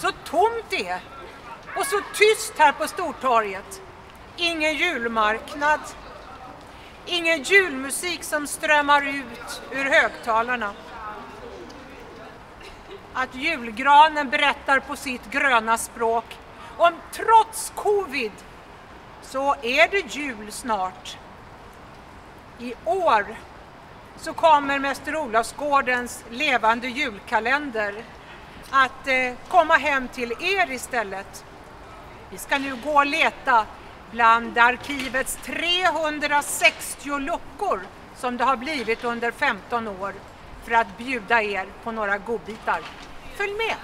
Så tomt det är. Och så tyst här på Stortorget. Ingen julmarknad. Ingen julmusik som strömmar ut ur högtalarna. Att julgranen berättar på sitt gröna språk om trots covid så är det jul snart. I år så kommer Mäster Olofsgårdens levande julkalender att komma hem till er istället. Vi ska nu gå och leta bland arkivets 360 luckor som det har blivit under 15 år för att bjuda er på några godbitar. Följ med!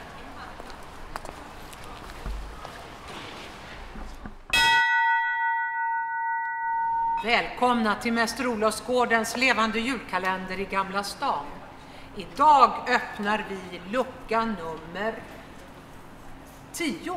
Välkomna till Mäster Olofsgårdens levande julkalender i Gamla stan. Idag öppnar vi lucka nummer 10.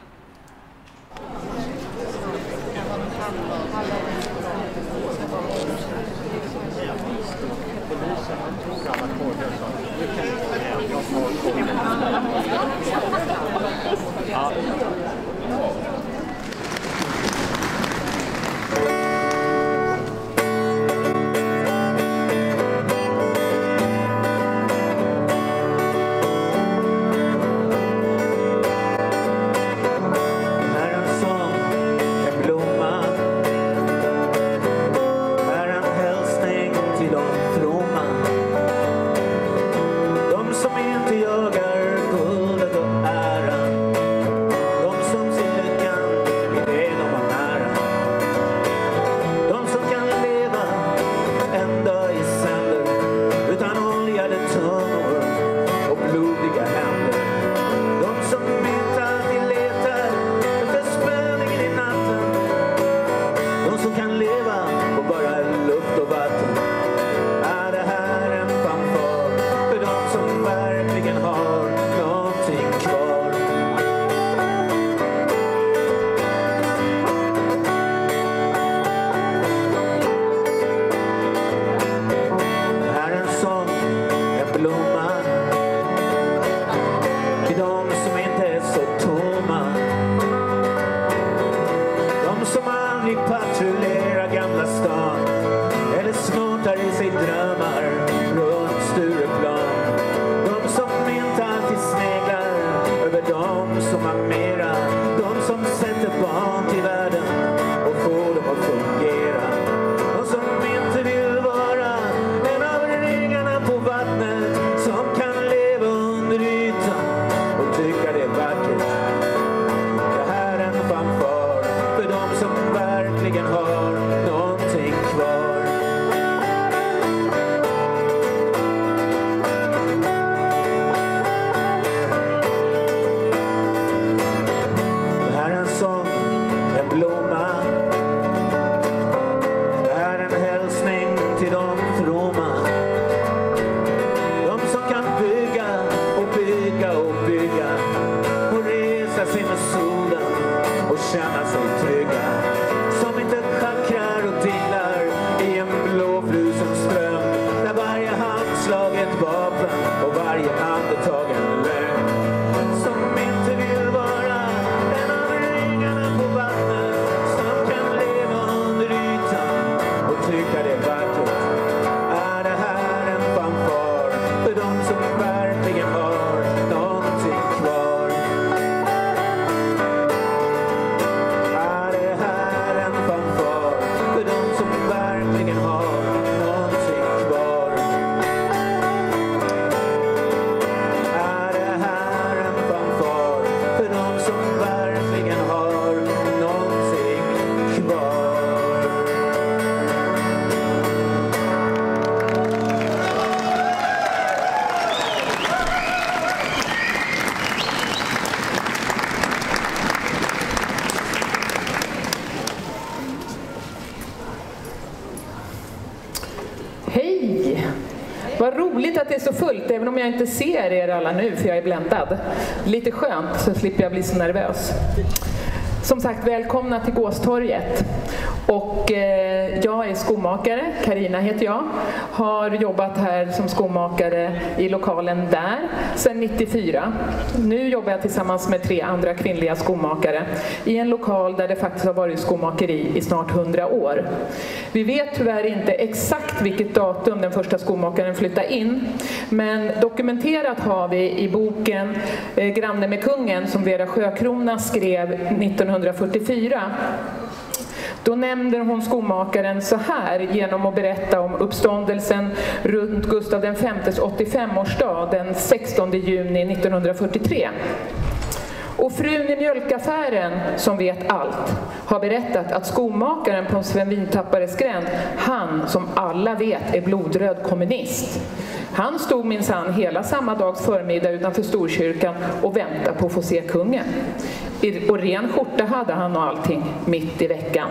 Vad roligt att det är så fullt, även om jag inte ser er alla nu för jag är bländad. Lite skönt, så slipper jag bli så nervös. Som sagt, välkomna till Gåstorget. Och jag är skomakare, Carina heter jag. Har jobbat här som skomakare i lokalen där sedan 94. Nu jobbar jag tillsammans med 3 andra kvinnliga skomakare i en lokal där det faktiskt har varit skomakeri i snart 100 år. Vi vet tyvärr inte exakt vilket datum den första skomakaren flyttade in, men dokumenterat har vi i boken Granne med kungen som Vera Sjökrona skrev 1944. Då nämnde hon skomakaren så här genom att berätta om uppståndelsen runt Gustav V's 85-årsdag den 16 juni 1943. Och frun i mjölkaffären, som vet allt, har berättat att skomakaren på Sven Vintappares gränd, han som alla vet är blodröd kommunist. Han stod minsann hela samma dags förmiddag utanför Storkyrkan och väntade på att få se kungen. Och ren skjorta hade han och allting mitt i veckan.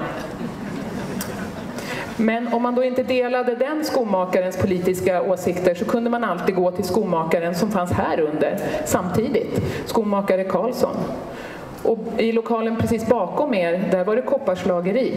Men om man då inte delade den skomakarens politiska åsikter så kunde man alltid gå till skomakaren som fanns här under samtidigt, skomakare Karlsson. Och i lokalen precis bakom er, där var det kopparslageri.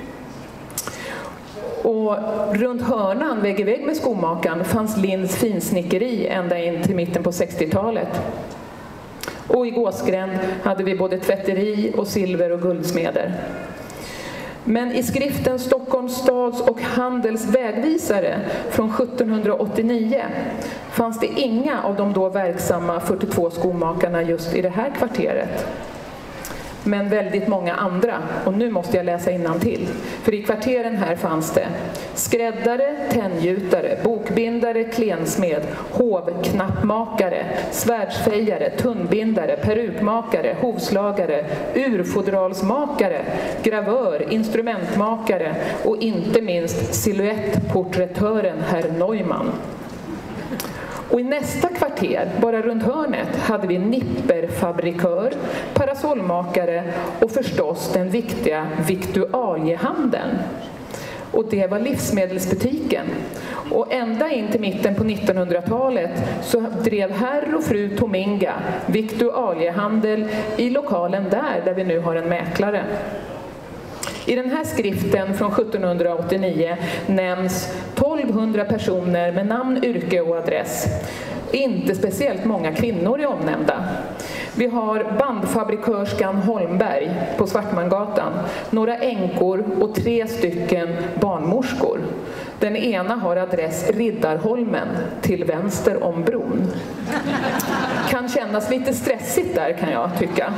Och runt hörnan, vägg i vägg med skomakaren, fanns Linds finsnickeri ända in till mitten på 60-talet. Och i Gåsgränd hade vi både tvätteri och silver- och guldsmeder. Men i skriften Stockholms stads och handels vägvisare från 1789 fanns det inga av de då verksamma 42 skomakarna just i det här kvarteret. Men väldigt många andra, och nu måste jag läsa innantill. För i kvarteren här fanns det skräddare, tändgjutare, bokbindare, klensmed, hovknappmakare, svärdsfejare, tunnbindare, perukmakare, hovslagare, urfodralsmakare, gravör, instrumentmakare och inte minst silhuettporträttören herr Neumann. Och i nästa kvarter, bara runt hörnet, hade vi nipperfabrikör, parasollmakare och förstås den viktiga viktualiehandeln. Och det var livsmedelsbutiken. Och ända in till mitten på 1900-talet så drev herr och fru Tominga viktualiehandel i lokalen där vi nu har en mäklare. I den här skriften från 1789 nämns 1200 personer med namn, yrke och adress. Inte speciellt många kvinnor är omnämnda. Vi har bandfabrikörskan Holmberg på Svartmangatan, några änkor och 3 stycken barnmorskor. Den ena har adress Riddarholmen till vänster om bron. Kan kännas lite stressigt där, kan jag tycka.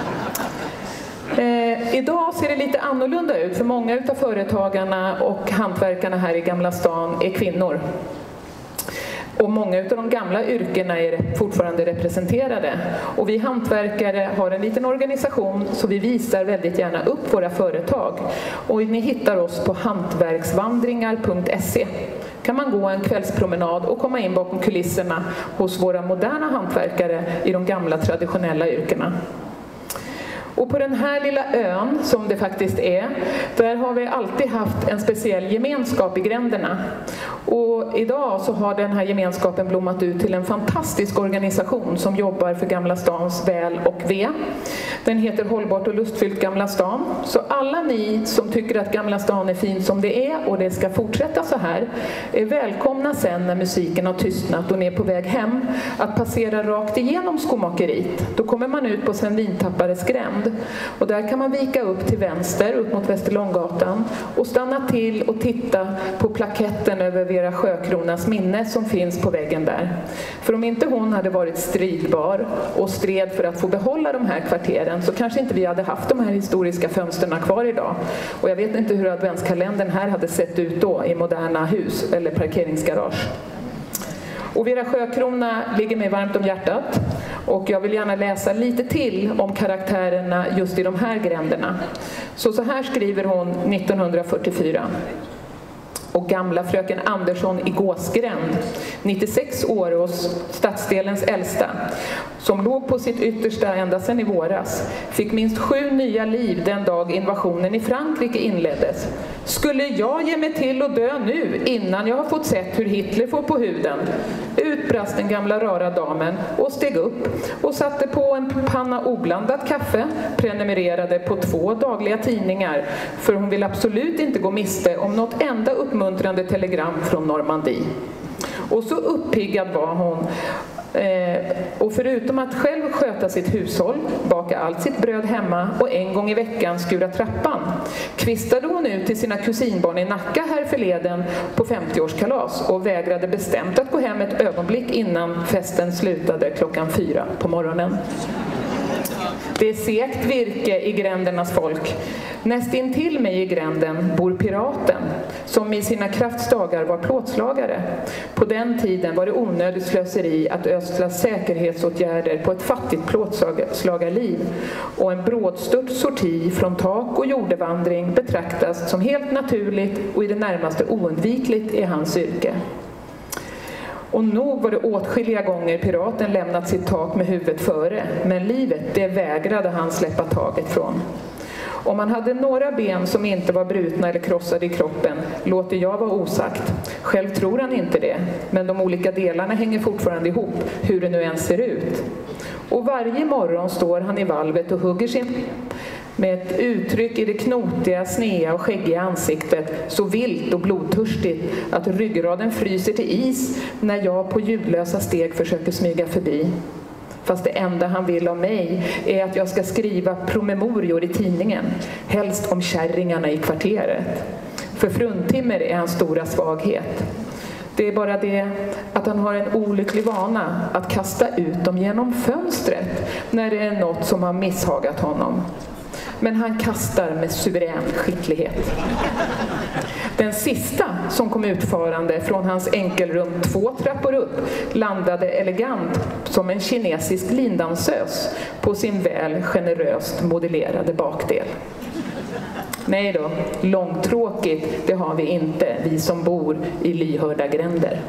Idag ser det lite annorlunda ut, för många utav företagarna och hantverkarna här i Gamla stan är kvinnor. Och många utav de gamla yrkena är fortfarande representerade. Och vi hantverkare har en liten organisation så vi visar väldigt gärna upp våra företag. Och ni hittar oss på hantverksvandringar.se. Kan man gå en kvällspromenad och komma in bakom kulisserna hos våra moderna hantverkare i de gamla traditionella yrkena. Och på den här lilla ön, som det faktiskt är, där har vi alltid haft en speciell gemenskap i gränderna. Och idag så har den här gemenskapen blommat ut till en fantastisk organisation som jobbar för Gamla stans väl och ve. Den heter Hållbart och lustfyllt Gamla stan. Så alla ni som tycker att Gamla stan är fint som det är och det ska fortsätta så här är välkomna sen när musiken har tystnat och ni är på väg hem att passera rakt igenom skomakeriet. Då kommer man ut på Sven Vintappares gränd. Och där kan man vika upp till vänster, upp mot Västerlånggatan och stanna till och titta på plaketten över Vera Sjökronas minne som finns på väggen där. För om inte hon hade varit stridbar och stred för att få behålla de här kvarteren så kanske inte vi hade haft de här historiska fönsterna kvar idag. Och jag vet inte hur adventskalendern här hade sett ut då i moderna hus eller parkeringsgarage. Och Vera Sjökrona ligger mig varmt om hjärtat och jag vill gärna läsa lite till om karaktärerna just i de här gränderna. Så här skriver hon 1944. Och gamla fröken Andersson i Gåsgränd, 96 år hos stadsdelens äldsta, som låg på sitt yttersta ända sedan i våras, fick minst 7 nya liv den dag invasionen i Frankrike inleddes. Skulle jag ge mig till att dö nu innan jag har fått sett hur Hitler får på huden? Utbrast den gamla rara damen och steg upp och satte på en panna oblandat kaffe, prenumererade på 2 dagliga tidningar, för hon vill absolut inte gå miste om något enda uppmuntrande telegram från Normandie. Och så uppiggad var hon. Och förutom att själv sköta sitt hushåll, baka allt sitt bröd hemma och en gång i veckan skura trappan, kvistade hon ut till sina kusinbarn i Nacka här förleden på 50-årskalas och vägrade bestämt att gå hem ett ögonblick innan festen slutade klockan 4 på morgonen. Det är segt virke i grändernas folk. Nästintill mig i gränden bor piraten, som i sina kraftsdagar var plåtslagare. På den tiden var det onödigt slöseri att ödsla säkerhetsåtgärder på ett fattigt plåtslagarliv, och en brådstört sorti från tak och jordevandring betraktas som helt naturligt och i det närmaste oundvikligt i hans yrke. Och nog var det åtskilliga gånger piraten lämnat sitt tak med huvudet före, men livet, det vägrade han släppa taget från. Om han hade några ben som inte var brutna eller krossade i kroppen låter jag vara osagt. Själv tror han inte det, men de olika delarna hänger fortfarande ihop, hur det nu än ser ut. Och varje morgon står han i valvet och hugger sin med ett uttryck i det knotiga, snea och skäggiga ansiktet så vilt och blodtörstigt att ryggraden fryser till is när jag på ljudlösa steg försöker smyga förbi. Fast det enda han vill av mig är att jag ska skriva promemorior i tidningen, helst om kärringarna i kvarteret. För fruntimmer är hans stora svaghet. Det är bara det att han har en olycklig vana att kasta ut dem genom fönstret när det är något som har misshagat honom. Men han kastar med suverän skicklighet. Den sista som kom utfarande från hans enkelrum 2 trappor upp landade elegant som en kinesisk lindansös på sin väl generöst modellerade bakdel. Nej då, långtråkigt, det har vi inte, vi som bor i lyhörda gränder.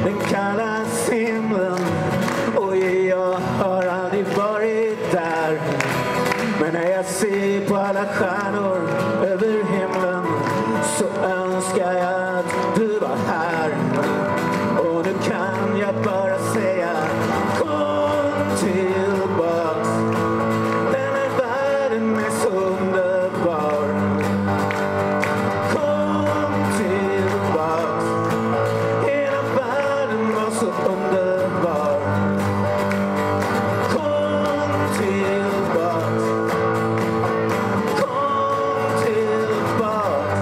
den kallas himlen. Och jag har aldrig varit där, men när jag ser på alla stjärnor över himlen så önskar jag att du var här. Och nu kan jag bara säga kom tillbaks. Den här världen är så underbar. Kom tillbaks. Hela världen var så underbar. Kom tillbaks. Kom tillbaks.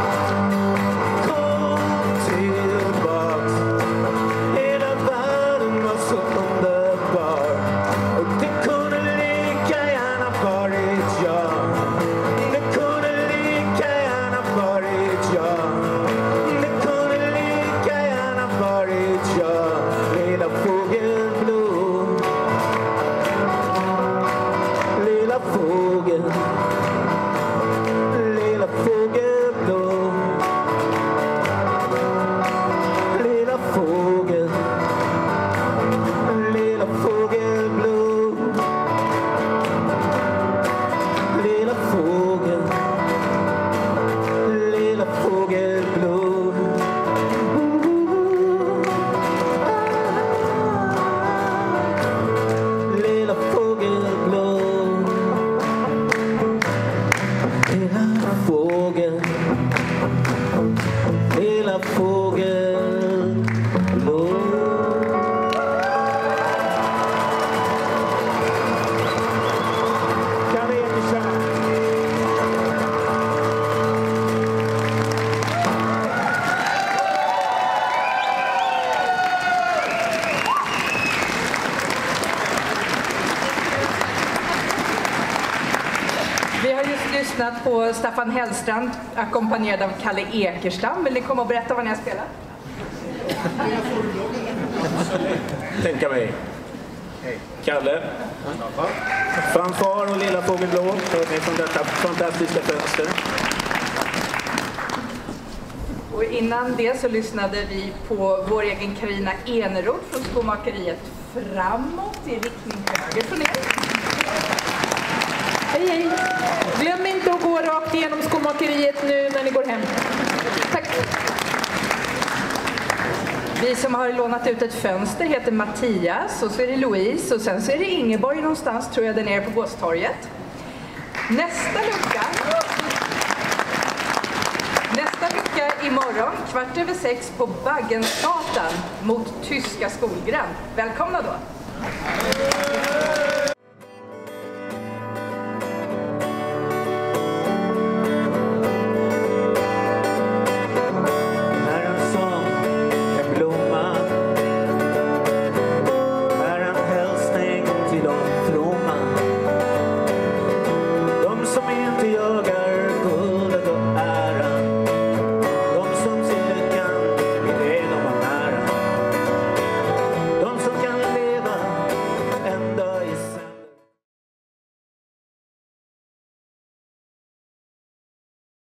Kom tillbaks. Hela världen var så underbar. Och det kunde lika gärna varit jag. Det kunde lika gärna varit jag. Det kunde lika gärna varit jag. Lilla fågelblom. Lilla fågel. Lilla fågelblom. Lilla fågel. Lilla fågelblom. Lilla fågel. Lilla fågelblom. Lilla fågelblom. Lilla fågel. Lilla fågelblom. Kalle Ekersson. Vi har just lyssnat på Staffan Hellstrand ackompanjerad av Kalle Ekerstam. Vill ni komma och berätta vad ni har spelat? Tänka mig. Kalle. Fanfar och Lilla fågelblom. Från detta fantastiska fönster. Och innan det så lyssnade vi på vår egen Carina Eneroth från Skomakeriet Framåt i riktning höger från er. Hej, hej! Glöm inte att gå rakt igenom Skomakeriet nu när ni går hem. Tack! Vi som har lånat ut ett fönster heter Mattias och så är det Louise och sen så är det Ingeborg någonstans tror jag där nere på Gåstorget. Nästa lucka imorgon 6:15 på Baggensgatan mot Tyska skolgränd. Välkomna då!